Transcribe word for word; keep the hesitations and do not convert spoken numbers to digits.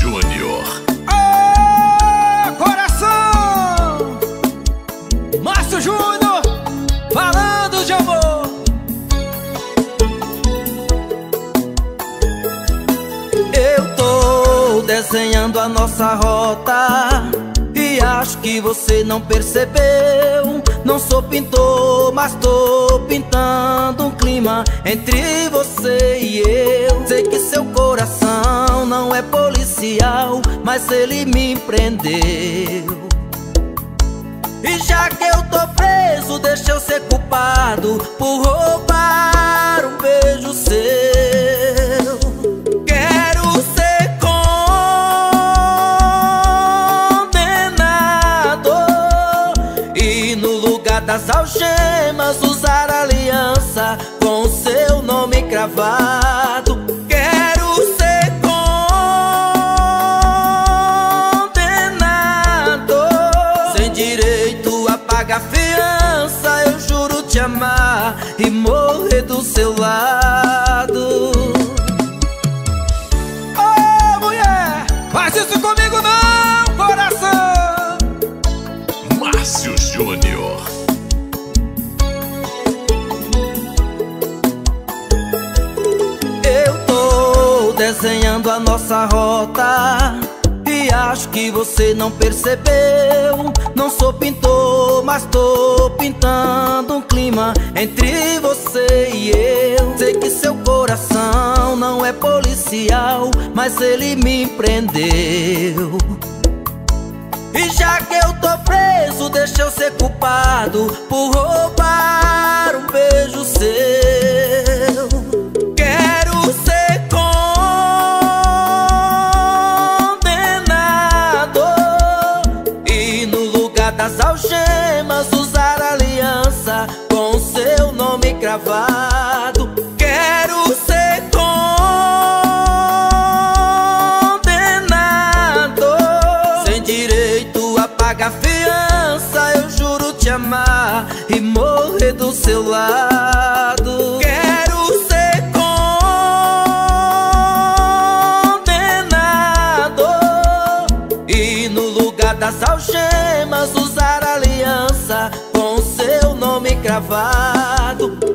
Júnior. Ô, coração! Márcio Júnior, falando de amor. Eu tô desenhando a nossa rota e acho que você não percebeu. Não sou pintor, mas tô pintando um clima entre você e eu. Sei que seu coração não é policial, mas ele me prendeu. E já que eu tô preso, deixa eu ser culpado por roubar um beijo seu. Quero ser condenado e no lugar das algemas usar aliança com seu nome cravado. Quero ser condenado sem direito a pagar fiança. Eu juro te amar e morrer do seu lado. Ô, mulher, faz isso comigo não, coração! Márcio Júnior. Eu tô desenhando a nossa rota e acho que você não percebeu. Não sou pintor, mas tô pintando um clima entre você e eu. Sei que seu coração não é policial, mas ele me prendeu. E já que eu tô preso, deixa eu ser culpado por roubar um beijo seu. Quero ser condenado e no lugar das algemas usar aliança com seu nome cravado. Quero ser condenado sem direito a pagar fiança. Eu juro te amar e morrer do seu lado. Quero ser condenado e no lugar das algemas usar aliança com seu nome cravado.